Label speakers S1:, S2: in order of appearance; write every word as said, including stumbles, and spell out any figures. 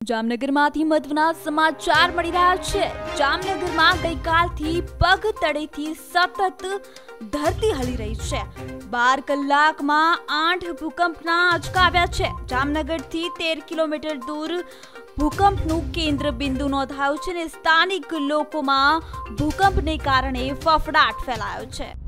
S1: જામનગરમાંથી મહત્વના સમાચાર મળી રહ્યા છે। જામનગરમાં ગઈકાલથી પગ તળેથી સતત ધરતી હલી રહી છે। બાર કલાકમાં આઠ ભૂકંપના આંચકા આવ્યા છે। જામનગરથી તેર કિલોમીટર દૂર ભૂકંપનું કેન્દ્ર બિંદુ નોંધાયું છે અને સ્થાનિક લોકોમાં ભૂકંપને કારણે ફફડાટ ફેલાયો છે।